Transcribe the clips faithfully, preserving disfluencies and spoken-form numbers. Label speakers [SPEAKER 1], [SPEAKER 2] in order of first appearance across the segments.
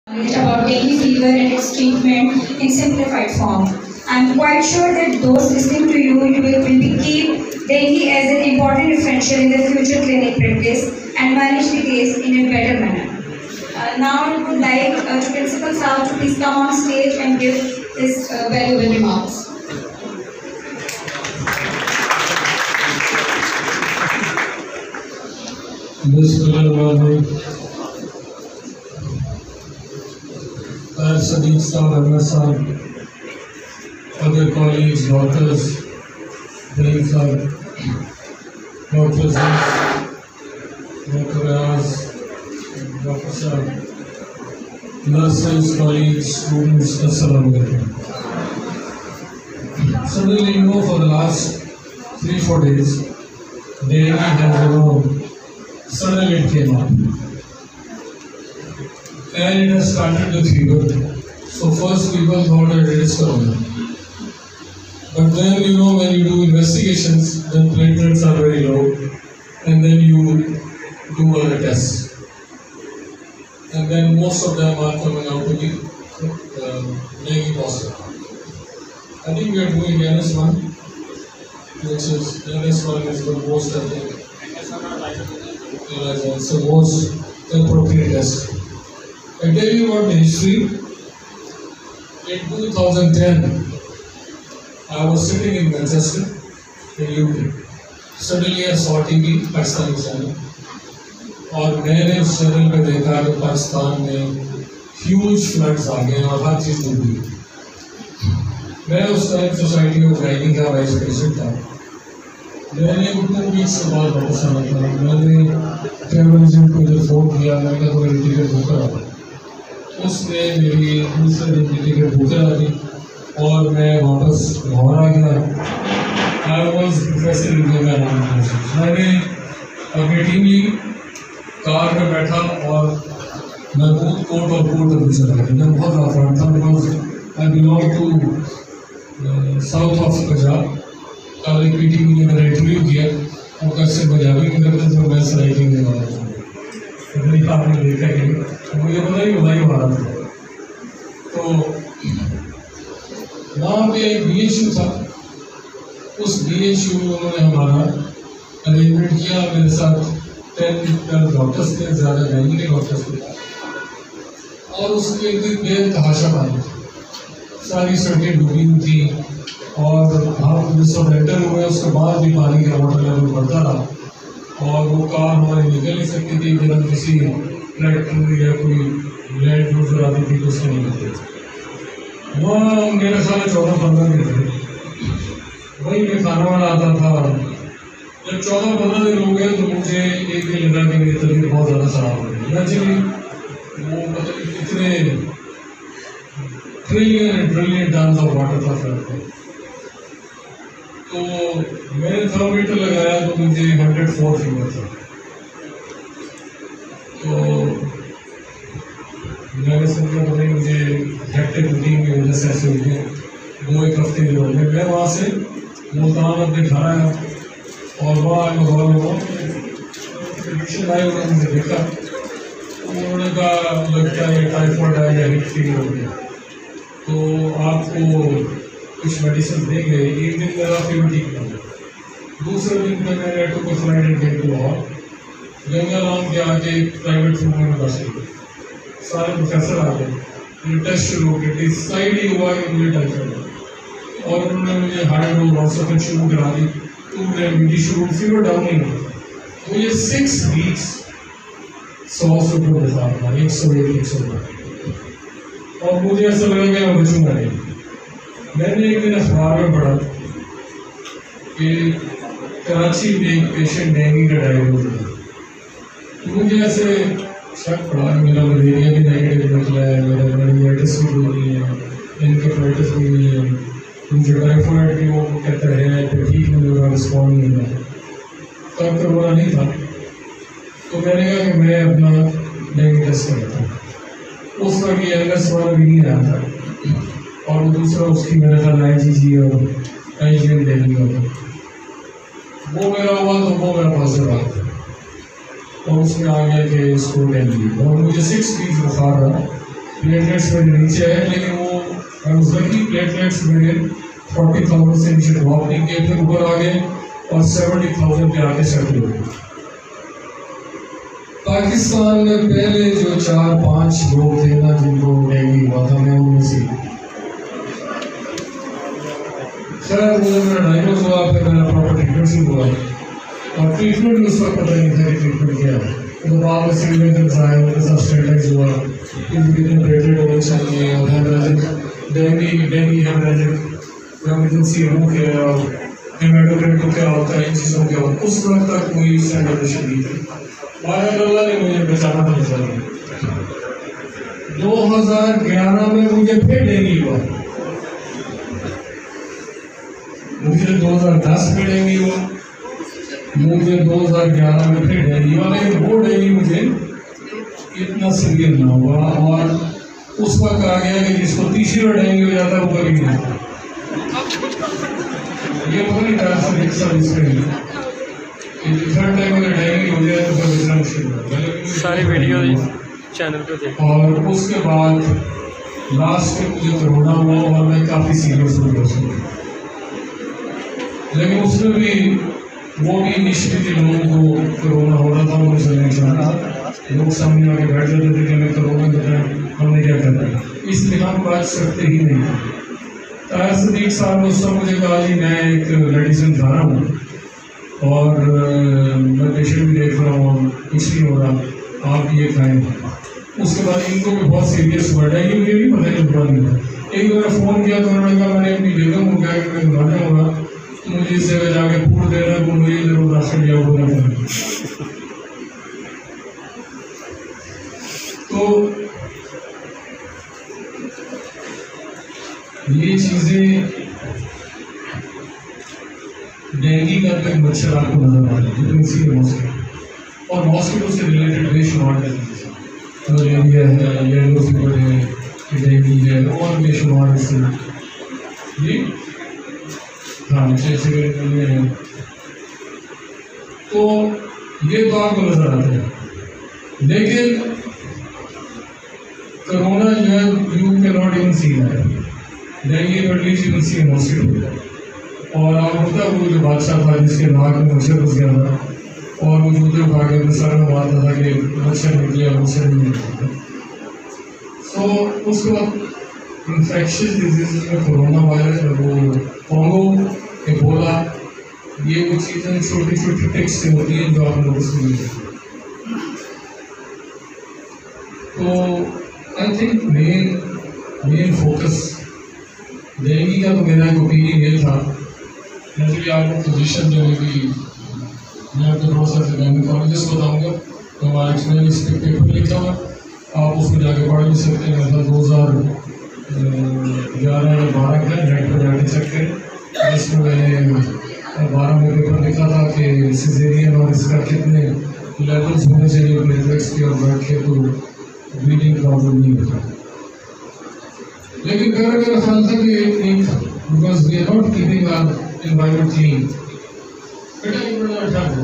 [SPEAKER 1] About dengue fever and its treatment in simplified form. I'm quite sure that those listening to you, you will, will be keep dengue as an important differential in the future clinic practice and manage the case in a better manner. Uh, now I would like uh, to Principal Saab to please come on stage and give his uh, valuable remarks.
[SPEAKER 2] Sadiq Saab, Ahmed Saab, other colleagues, doctors, Brahim Saab, Doctor Zaf, Doctor Ayaz, Doctor Saab, nurses, colleagues, students, Assalamu alaikum. Suddenly, you know, for the last three, four days, dengue has, you know, suddenly it came up. And it has started with fever. So first people thought that it is corona. But then, you know, when you do investigations, then platelets are very low, and then you do other tests. And then most of them are coming out to be uh, dengue positive. I think we are doing N S one, which is, N S one is the most, I think, it's the most appropriate test. I tell you about the history. In two thousand ten, I was sitting in Manchester, in U K. Suddenly I saw T V, Pakistani channel, और मैंने उस channel पे देखा कि पाकिस्तान में huge floods आ गए और हर चीज़ डूब गई। मैं उस टाइम सोसाइटी ऑफ गाइनिंग का वाइस प्रेसिडेंट था। मैंने टू वीक्स के बाद वापस आना था। मैंने ट्रैवल एजेंट को जब फोन किया, मैंने कहा तो टिकट बुक करा। उसने मेरी दूसरे दिन की टिकट बुक करा दी और मैं वापस लाहौर आ गया। आई वॉज प्रोफेसर मैंने अपनी टीम ली, कार में बैठा और मैं बहुत कोट और कोट अभी चला गया। मैं बहुत अफराड था, because I belong to south of Punjab. कल एक मीटिंग में मैंने इंटरव्यू किया और कैसे पंजाबी में करते थे, मैं सराइटिंग में वाला था। आपने देखा कि मुझे पता ही होता ही हमारा था। तो वहाँ पे एक बी एच यू था, उस बी एच यू में उन्होंने हमारा अरेंजमेंट किया। मेरे साथ टेन ट्वेल्व डॉक्टर्स थे, ज़्यादा गाइनिक के डॉक्टर्स थे, और उसके एक दिन बेतहाशा पानी थी, सारी सड़कें डूबी हुई थी और हम जिस वक्त एंटर हुए उसके बाद भी पानी का वाटर लेवल बढ़ता रहा और वो कार हमारी निकल नहीं सकती थी। फिर हम किसी ट्रैक्टर या कोई लैंड क्रूजर आती थी तो उससे निकलते थे। वहाँ मेरे ख्याल चौदह पंद्रह दिन थे, वहीं में खाना वाला आता था। जब चौदह पंद्रह दिन हो गए तो मुझे एक दिन लगा कि मेरी तबीयत बहुत ज़्यादा ख़राब हो गई। एक्चुअली वो मतलब कितने trillion and trillion ton of water था फ्लड। तो मैंने थर्मोमीटर लगाया तो मुझे हंड्रेड फोर फीवर था। तो मैंने समझा पता नहीं मुझे हेक्टिक रूटीन की वजह से ऐसे हो गए। दो एक हफ्ते के बाद मैं वहाँ से मुल्तान अपने घर आया और वहाँ लाहौर में टेक्नीशियन आए, उन्होंने मुझे देखा, उन्होंने कहा लगता है टाइफॉइड है या हिट फीवर हो गया, तो आपको कुछ मेडिसिन देंगे। एक दिन मेरा फीवर ठीक हो गया। दूसरे दिन पे मैंने टू को flight and get to Lahore, Ganga Ram के आके प्राइवेट रूम में बस गई। सारे प्रोफेसर आ गए, टेस्ट शुरू हो गए, डिसाइड ही हुआ कि मुझे टाइफाइड है और उन्होंने मुझे हार्ड डोज ऑक्सीजन शुरू करा दी। टू रेमेडी शुरू, फीवर डाउन नहीं हुआ। मुझे सिक्स वीक्स सौ से ऊपर बुखार था, एक सौ एक एक सौ और मुझे ऐसा लगा कि मैं बचूंगा नहीं। मैंने एक दिन अखबार में पढ़ा कि कराची में एक पेशेंट डेंगू का डायग्नोज है। मुझे ऐसे शक पड़ा, मेरा मलेरिया भी नेगेटिव निकला है, मेरा मेनिंजाइटिस भी हो रही है, एनकेफेलाइटिस भी हुई है, मुझे टाइफॉइड भी वो कहता है तो ठीक नहीं हो रहा, रिस्पॉन्ड नहीं हो रहा। तब कोरोना नहीं था, तो मैंने कहा कि मैं अपना डेंगू टेस्ट करता हूँ। उस वक्त ये एल एस वाला भी नहीं रहा था और दूसरा उसकी मेरा ख्याल आई जी जी और आई जी एम डेंगू होता, वो मेरा हुआ तो वो मेरा पॉजिटिव आ था और उसमें आ गया कि इसको डेंगू। और मुझे सिक्स वीक्स बुखार रहा, प्लेटलेट्स मेरे नीचे है, लेकिन वो लकी प्लेटलेट्स मेरे फोर्टी थाउजेंड से नीचे ड्रॉप नहीं किए, फिर ऊपर आ गए और सेवेंटी थाउजेंड के आगे सेटल हो गए। पाकिस्तान में पहले जो चार पांच लोग थे ना जिनको डेंगू हुआ था, मैं उनमें से खैर मुझे मेरा डायग्नोज हुआ, फिर मेरा प्रॉपर ट्रीटमेंट शुरू हुआ और ट्रीटमेंट भी उस वक्त पता नहीं था कि ट्रीटमेंट क्या है। तो बाद में सिग्नेचर्स आए, उनके साथ स्टेरलाइज हुआ, कितने प्लेटलेट होने चाहिए और haemorrhagic dengue dengue haemorrhagic emergency हो गया और हेमेटोक्रेट को क्या होता है, इन चीज़ों के बाद उस वक्त तक कोई स्टैंडर्डाइजेशन नहीं थी। बारह अल्लाह ने मुझे बचाना था इंशाल्लाह। दो हज़ार ग्यारह में मुझे फिर डेंगी हुआ, मुझे दो हज़ार दस में डेंगी हुआ, मुझे दो हज़ार ग्यारह में फिर डेंगी हुआ, लेकिन वो डेंगी मुझे इतना सीवियर ना हुआ और उस वक्त आ गया कि जिसको तीसरी बार डेंगी हो जाता है वो कभी नहीं आता। ये पता नहीं था सब सर्विस करेंगे थर्ड टाइम अगर डेंगी हो जाए तो फिर बचना मुश्किल है।
[SPEAKER 3] सारी वीडियो चैनल पे देख।
[SPEAKER 2] और उसके बाद लास्ट में मुझे कोरोना हुआ और मैं काफ़ी सीरियस हो गया उसमें, लेकिन उसमें भी वो भी इनिशियली लोगों को कोरोना हो रहा था, मुझे नहीं चाहता, लोग सामने आके बैठ जाते थे कि हमें कोरोना बताएं, हमने क्या करना है, इसलिए हम बात सकते ही नहीं थे। तार सदीक साहब ने उस समय मुझे कहा जी मैं एक मेडिसिन खा रहा हूँ और मैं पेशेंट भी देख रहा हूँ, कुछ नहीं हो रहा, आप ये खाएँ। उसके बाद इनको भी बहुत सीरियस हुआ है, ये मुझे भी पता नहीं हुआ नहीं था। एक बार फ़ोन किया तो उन्होंने कहा मैंने अपनी बेगम को कहा कि मैं घबराना होगा, मुझे इस जगह जाके फूट दे रहा है, वो मुझे जरूर रास्ता लिया होगा। तो ये चीज़ें डेंगी का तो एक मच्छर आपको नजर आ रहा है, जितनी सी मॉस्किटो और मॉस्किटो से रिलेटेड बेशुमार डिजीज मलेरिया है, येलो फीवर है, डेंगी है और बेशुमार इससे जी हाँ जैसे हैं। तो ये तो आपको नजर आते हैं, लेकिन कोरोना जो है you can not even see that, dengue but least you can see mosquito. और आप होता है वो जो बादशाह था जिसके नाक में मच्छर घुस गया था और वो जूते उठा के अपने सर में मारता था कि मच्छर निकले और मच्छर नहीं निकलता। सो उसके बाद इन्फेक्शियस डिजीज में कोरोना वायरस में वो पोंगो, एबोला, ये वो चीज़ें छोटी छोटी टिक्स से होती हैं जो आप नोटिस नहीं करते। तो I think main main focus dengue का तो मेरा एक ओपिनियन ये था, एक्चुअली आपको पोजिशन जो है कि मैं आपको थोड़ा सा गायनिकोलॉजिस्ट बताऊँगा, तो हमारा एक्सप्लेन इस पर पेपर लिखा हुआ, आप उसमें जाके पढ़ भी सकते हैं। मेरा दो हज़ार ग्यारह या बारह का नेट पर जाके चेक करें, जिसमें मैंने बारह में पेपर लिखा था कि सिजेरियन और इसका कितने लेवल्स होने चाहिए प्लेटलेट्स के और ब्लड के, तो ब्लीडिंग प्रॉब्लम नहीं होता। लेकिन मेरा मेरा ख्याल था कि एक because we are not keeping our environment clean. बेटा एक मिनट बैठा है,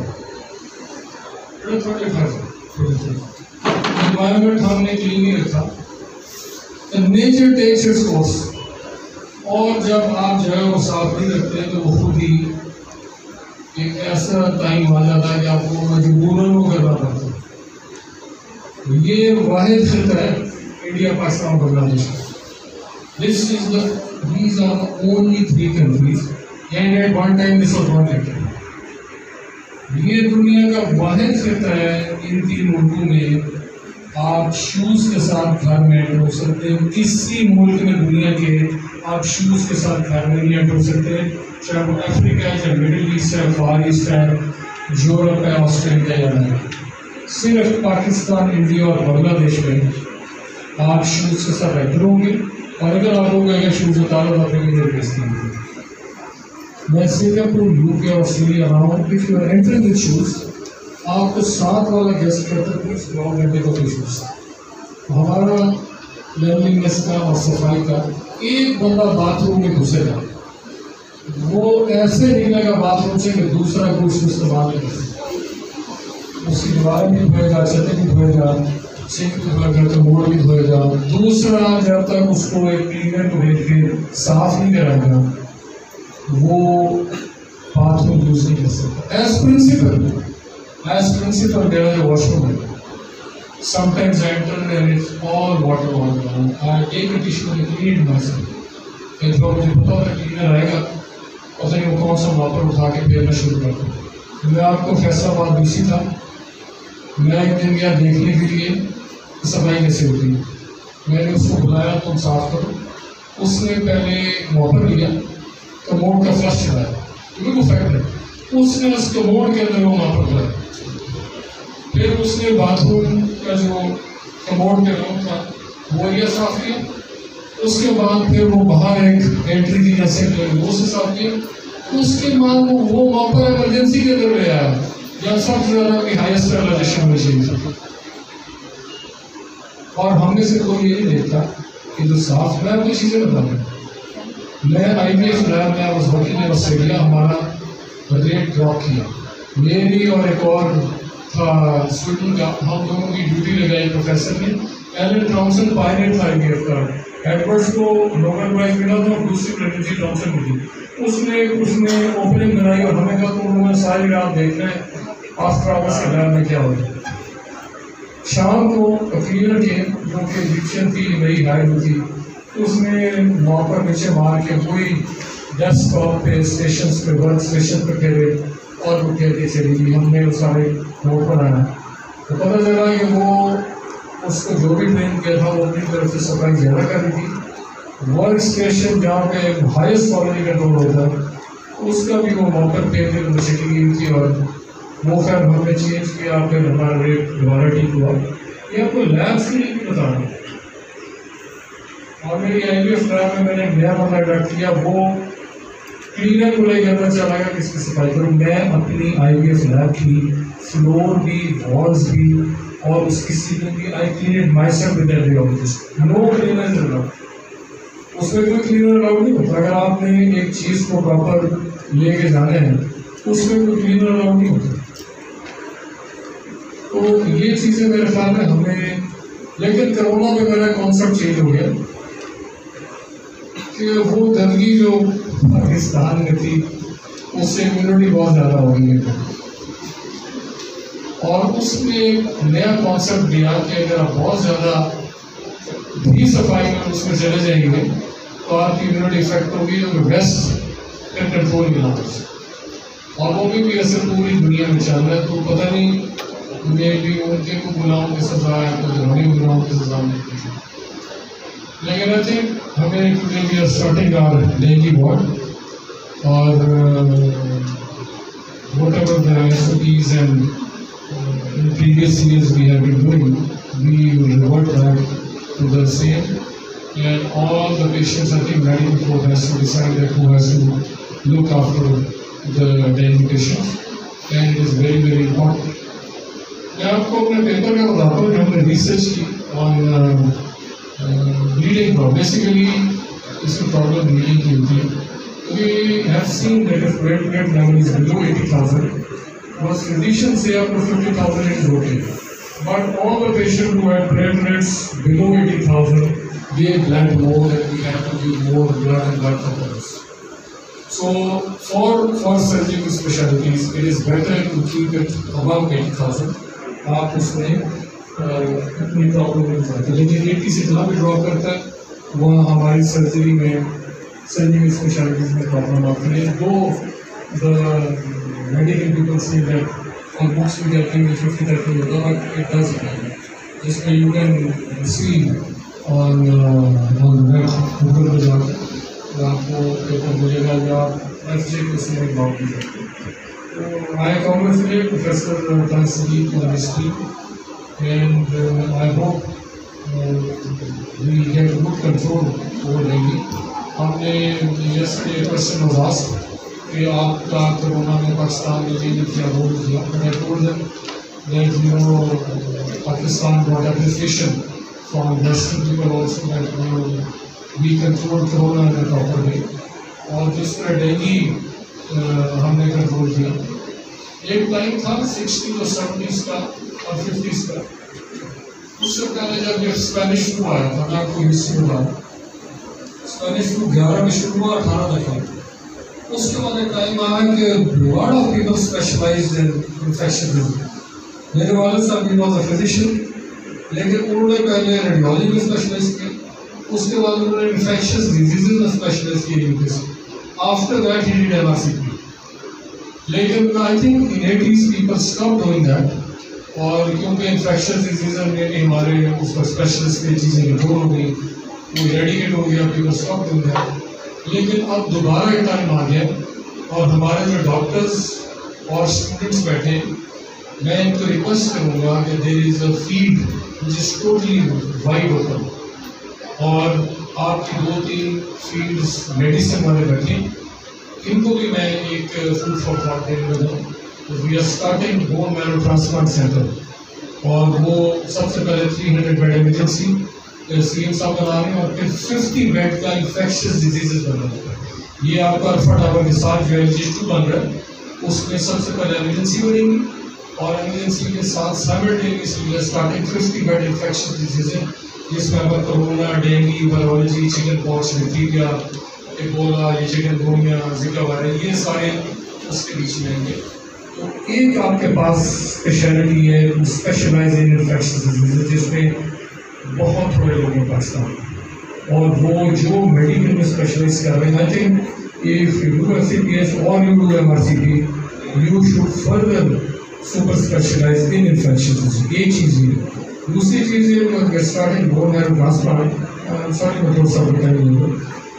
[SPEAKER 2] बेटा थोड़ा बैठा है, एनवायरनमेंट हमने क्लीन नहीं रखा, तो नेचर टेक्स इट्स कोर्स। और जब आप जो है वो साफ नहीं रखते तो वो खुद ही एक ऐसा टाइम आ जाता है कि आपको मजबूरन वो करना पड़ता है। ये वाहिद खिता है India, Pakistan, Bangladesh. This is the these are the only three countries and at one time this was one country. ये दुनिया का वाहिद खिता है, इन तीन मुल्कों में आप शूज़ के साथ घर में एंटर हो सकते हैं। किसी मुल्क में दुनिया के आप शूज़ के साथ घर में नहीं एंटर हो सकते, चाहे वो अफ्रीका है, चाहे मिडिल ईस्ट है, फार ईस्ट है, यूरोप है, ऑस्ट्रेलिया या है। सिर्फ पाकिस्तान, इंडिया और बांग्लादेश में आप शूज़ के साथ एंटर होंगे, और अगर आप लोग अगर शूज़ उतारो तो अपने लिए बेचते हैं। मैं सिंगापुर, यूके, ऑस्ट्रेलिया रहा हूँ, if you are entering with shoes, आपको साथ वाला गेस्ट करता है प्लीज नौ घंटे का कोई शूज़। हमारा क्लीनलीनेस का और सफाई का, एक बंदा बाथरूम में घुसेगा वो ऐसे निकलेगा बाथरूम से कि दूसरा कुछ इस्तेमाल नहीं करेगा, उसकी दीवारें भी धोएगा, छतें भी धोएगा, सिंक अगर तो मोड़ भी धोएगा। दूसरा, जब तक उसको एक क्लीनर को भेज के साफ नहीं कराएगा वो बाथरूम यूज नहीं कर सकता। As principal as principal there is a washroom है। Sometimes I enter and it's all water all around. I take a tissue and clean it myself. एक बार मुझे पता होता है क्लीनर आएगा, पता नहीं वो कौन सा वापर उठा के फेरना शुरू कर दूँ। मैं आपको फैसलाबाद बीसी था, मैं एक दिन गया देखने के लिए सफाई कैसे होती है। मैंने उसको बुलाया तुम साफ करो। उसने पहले वापर लिया, कमोड का फ्लश चलाया, क्योंकि वो फैक्ट है। उसने उस कमोड के अंदर वो वापर लगाया, फिर उसने बाथरूम का जो कमोड के रूम था वो एरिया साफ किया। उसके बाद फिर वो बाहर एक एंट्री की जैसे वो से साफ किया। उसके बाद वो वो वहाँ पर इमरजेंसी के अंदर ले आया जहाँ सबसे ज़्यादा की हाईएस्ट स्टरलाइजेशन मशीन थी। और हमने से कोई ये नहीं देखता कि जो साफ लैब वो चीज़ें बता रहे। मैं आई बी एफ लैब में उस वर्किंग में ऑस्ट्रेलिया हमारा रेट ड्रॉप किया। मेरी और एक और स्वीडन का, हम दोनों की ड्यूटी लगाई प्रोफेसर ने। एलन थॉमसन पायलट था आई का, एडवर्ड्स को नोबेल प्राइज मिला था और दूसरी प्रेगनेंसी थॉमसन मिली। उसने उसने ओपनिंग बनाई और हमें कहा तुम लोगों ने सारी रात देखना है आफ्टर आवर्स के लैब में क्या हो रहा है। शाम को क्लीनर के जो कि इजिप्शियन थी मेरी हाइड थी, उसने वहाँ पर नीचे मार के कोई डेस्कटॉप पे स्टेशन पे वर्क स्टेशन पे फेरे और वो कहते चली गई। हमने वो सारे नोट बनाया तो पता चला कि वो उसको जो भी ट्रेन किया था वो अपनी तरफ से सफाई ज़्यादा कर रही थी। वर्क स्टेशन जहाँ पे हाईएस्ट क्वालिटी कंट्रोल होता है उसका भी वो वहाँ पर पे चली गई थी और वो खैर हमने चेंज किया। फिर हमारा रेट दोबारा ठीक हुआ। ये आपको लैब्स के लिए भी बता रहा हूँ। और मेरी आई बी एफ लैब में मैंने नया बंदा अडॉप्ट किया, वो क्लीनर को लेकर अंदर चला गया किसकी सफाई करूँ। मैं अपनी आई बी एफ लैब की फ्लोर भी, वॉल्स भी और उसकी सीलिंग भी I clean it myself with every object. No cleaner is allowed, उसमें कोई क्लीनर अलाउड नहीं होता। अगर आपने एक चीज़ को प्रॉपर लेके जाना है उसमें कोई क्लीनर अलाउड नहीं होता। तो ये चीज़ें मेरे ख्याल में हमें, लेकिन कोरोना में मेरा कॉन्सेप्ट चेंज हो गया कि वो गंदगी जो पाकिस्तान में थी उससे इम्यूनिटी बहुत ज़्यादा हो गई है और उसने नया कॉन्सेप्ट दिया कि अगर आप बहुत ज़्यादा भी सफाई में उसमें चले जाएंगे तो आपकी इम्यूनिटी इफेक्ट होगी और वेस्ट का कंट्रोल मिला और वो भी, भी ऐसे पूरी दुनिया में चल रहा है। तो पता नहीं मैं भी उनके को गुलाम की सजा है तो हमें गुलाम की सजा मिलती है। लेकिन आई थिंक हमें today we are starting our daily work और whatever the recipes and in previous years we have been doing we will revert back to the same and all the patients I think medical board has to decide that who has to look after the dengue patients and it is very very important. मैं आपको अपने paper का बताता हूँ जो हमने research की on bleeding problem. Basically इसमें प्रॉब्लम ब्लीडिंग की होती है। We have seen that if platelet level is below eighty thousand, बस कंडीशन से आपको fifty thousand इज okay, but all the patient who have platelets below eighty thousand they bled more and we have to give more blood and blood components. So for for surgical specialties it is better to keep it above eighty thousand. आप उसमें इतनी problem नहीं जाती, लेकिन eighty से इतना भी drop करता है वहाँ हमारी सर्जरी में सर्जिकल स्पेशलिटीज में प्रॉब्लम आती है। दो द मेडिकल पीपल से दैट ऑन बुक्स भी कहते हैं कि फिफ्टी तक नहीं होता, बट इट डज हैपन। जिसमें you can see on on net Google पर जाकर आपको पेपर मिलेगा या एफ जे को उसमें लॉग की जाती है। I congratulate Professor Tansidi for this team and uh, I hope uh, we get good control over dengue. हमने yesterday a question was asked कि आपका कोरोना में पाकिस्तान में dengue क्या रोल किया। I told them that you know Pakistan got appreciation from Western people also that you know we control corona in a proper way और जिस तरह dengue हमने कंट्रोल किया। एक टाइम था सिक्सटी और सेवेंटीज़ का और फिफ्टीज़ का, उससे पहले जब ये स्पेनिश फ्लू आया था, मैं आपको हिस्ट्री बताऊँ, स्पेनिश फ्लू ग्यारह में शुरू हुआ, अठारह तक है। उसके बाद एक टाइम आया कि lot of people specialised in infection disease. मेरे वालिद साहब ही वॉज अ फिजिशियन, लेकिन उन्होंने पहले रेडियोलॉजी में स्पेशलाइज किया, उसके बाद उन्होंने इन्फेक्शस डिजीजेज में स्पेशलाइज किया। After that he did MRCP. लेकिन I think in eighties people stop doing that, और क्योंकि इन्फेक्शन डिजीज में हमारे उस पर स्पेशलिस्ट की चीज़ें कंट्रोल हो गई, वो रेडिकेट हो गया, पीपल स्टॉप डूइंग दैट। लेकिन अब दोबारा एक टाइम आ गया और हमारे जो डॉक्टर्स और स्टूडेंट्स बैठे, मैं इनको रिक्वेस्ट करूँगा कि there is a field which is totally wide open, और आपकी दो तीन फील्ड्स मेडिसिन वाले बैठे, इनको भी मैं एक फूड फॉर थॉट देने लगा। We are starting bone marrow transplant centre, और वो सबसे पहले तीन सौ बेड इमरजेंसी सी एम साहब बना रहे हैं, और फिर पचास बेड का इन्फेक्शियस डिजीजेज बना रहे हैं। ये आपका अल्फा टावर के साथ जो एलजीएस टू बन रहा है, उसमें सबसे पहले इमरजेंसी बनेगी, और इमरजेंसी के साथ साइमल्टेनियसली स्टार्टिंग पचास बेड इन्फेक्शियस डिजीजेज, जिसमें आपका corona, dengue, virology, chicken pox, diphtheria, Ebola, ये चिकनगुनिया, जिका वायरस, ये सारे उसके बीच में आएंगे। तो एक आपके पास स्पेशलिटी है स्पेशलाइज इन इन्फेक्शस डिजीज, जिसमें बहुत थोड़े लोग हैं पाकिस्तान, और वो जो मेडिकल में स्पेशलाइज कर रहे हैं। I think if you do F C P S और you do M R C P, you should further super specialize in infectious disease. एक चीज़ ये। दूसरी चीज़ ये starting bone marrow transplant, sorry मैं थोड़ा सा बताएंगे।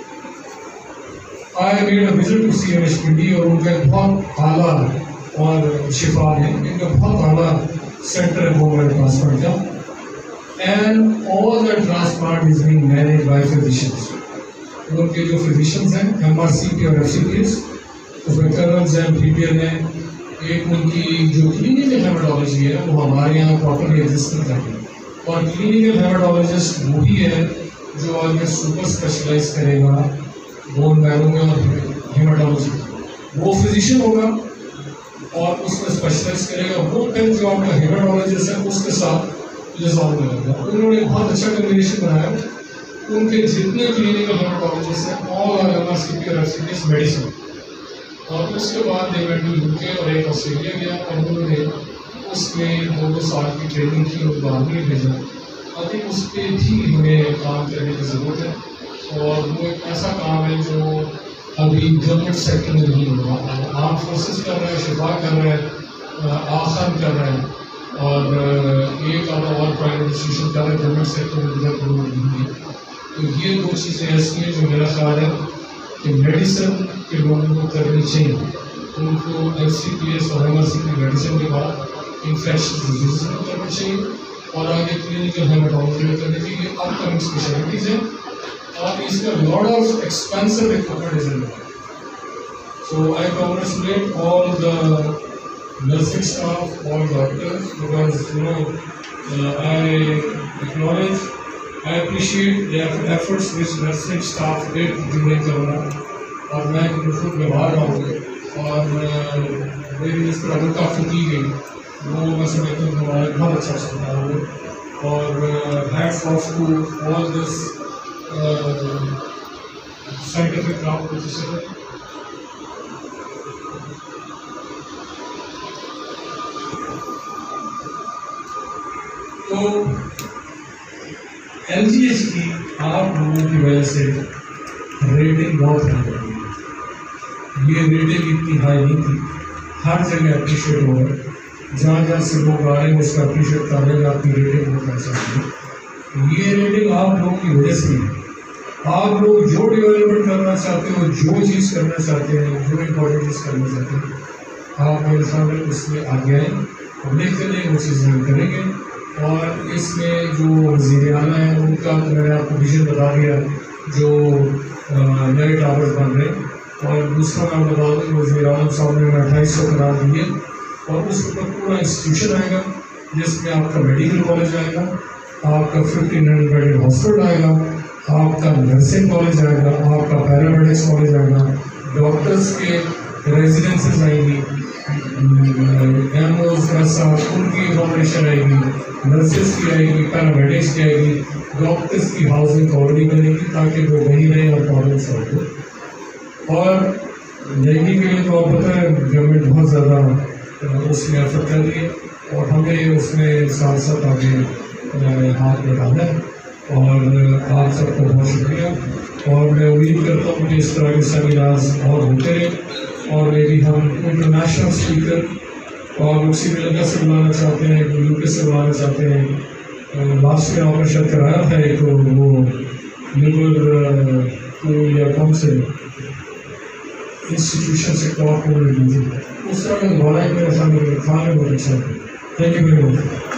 [SPEAKER 2] I made a visit to C M H P D, और उनका बहुत आला और शिफा है, इनका बहुत आला सेंटर है बोन मैरो ट्रांसप्लांट का, and all the transplant is being manage by physicians. उनके जो फिजिशियंस हैं एम आर सी पी और एफ सी पी एस, उसमें कर्नल्स हैं, पी पी एल हैं। एक उनकी जो क्लिनिकल हेमेटोलॉजी है वो हमारे यहाँ प्रॉपरली एग्जिस्ट नहीं करती, और क्लिनिकल हेमेटोलॉजिस्ट वही है जो आगे सुपर स्पेशलाइज करेगा बोन मैरो में और हेमेटोलॉजी। वो फिजिशियन होगा और उसमें स्पेशलाइज करेगा, वो फिर जो आपका हेमेटोलॉजिस्ट है उसके साथ लिजॉल्व करेगा। उन्होंने बहुत अच्छा कम्बिनेशन बनाया। उनके जितने क्लिनिकल हेमेटोलॉजिस्ट हैं all are M R C P और F C P S medicine, और उसके बाद दे वेंट टू यूके और एक ऑस्ट्रेलिया गया, और उन्होंने उसमें दो दो साल की ट्रेनिंग की और बाद में भेजा। आई थिंक उस पर भी हमें काम करने की ज़रूरत है, और वो एक ऐसा काम है जो अभी गवर्नमेंट सेक्टर में नहीं हो रहा। आर्म फोर्सेस कर रहे हैं, शिफा कर रहे हैं, आखन कर रहे हैं, और एक आधा और प्राइवेट इंस्टीट्यूशन कर रहे हैं, गवर्नमेंट सेक्टर में इधर गवर्नमेंट नहीं है। तो ये दो चीज़ें ऐसी हैं जो मेरा ख्याल है कि मेडिसिन के लोगों को करनी चाहिए। उनको एफ सी पी एस और M R C P medicine के बाद इन्फेक्शन डिजीज में करनी चाहिए, और आगे क्लिनिकल हेमेटोलॉजी में करनी चाहिए। अपकमिंग स्पेशलिटीज़ हैं, और इसमें lot of expensive equipment is involve. So I congratulate all the nursing staff, all doctors, because you know uh, I acknowledge, I appreciate the efforts which nursing staff did during corona, और मैं खुद व्यवहार रहा हूँ, और मेरी जिस तरह रुका फूकी गई वो मैं समझता हूँ हमारा बहुत अच्छा सुधार हुआ, और hats off to all this scientific craft. तो एल जी एच की आप लोगों की वजह से रेटिंग बहुत हाई हो गई। ये रेटिंग इतनी हाई नहीं थी, हर जगह अप्रिशिएट हो रहा है, जहाँ जहाँ से लोग आ रहे हैं उसका अप्रिशिएट कर रहे हैं, आपकी रेटिंग बहुत अच्छा है। ये रेटिंग आप लोगों की वजह से है। आप लोग जो डेवलपमेंट करना चाहते हो, जो चीज़ करना चाहते हैं, जो इम्पोर्टेंट चीज़ करना चाहते हैं, आप मेरे सामने उसमें आगे आए, लिख कर वो चीज़ें हम करेंगे। और इसमें जो वज़ीर आला है उनका तो मैंने आपको विजन बता दिया, जो नए टावर्स बन रहे हैं, और दूसरा मैं बता दूँ वज़ीर आलम साहब ने अट्ठाईस सौ करार दिए, और उस पर पूरा इंस्टीट्यूशन आएगा जिसमें आपका मेडिकल कॉलेज आएगा, आपका फिफ्टीन हंड्रेड बेडेड हॉस्पिटल आएगा, आपका नर्सिंग कॉलेज आएगा, आपका पैरामेडिक्स कॉलेज आएगा, डॉक्टर्स के रेजिडेंसेज आएंगी, एमओज के साथ उनकी इन्फॉर्मेशन आएगी, नर्सेस की आएगी, पैरामेडिक्स की आएगी, डॉक्टर्स की हाउसिंग ऑलरेडी बनेगी ताकि वो वहीं रहें और प्रॉब्लम सॉल्व हो। और लेनी के लिए तो आप पता है गवर्नमेंट बहुत ज़्यादा उसमें एफर्ट कर रही है और हमें उसमें साथ साथ आगे हाथ बढ़ाना है। और आप सबको बहुत शुक्रिया और मैं उम्मीद करता हूँ कि इस तरह के सेमिनार्स और होते रहे और मे भी हम इंटरनेशनल स्पीकर और श्रीलंका से बुलाना चाहते हैं, यूके से बुलाना चाहते हैं। लास्ट ईयर आपने शायद कराया था एक तो वो लिबर या कौन से इंस्टीट्यूशन से टॉप हो रही थी, उस तरह का दोबारा ही मेरे सामने खाने बहुत अच्छा है। Thank you very much.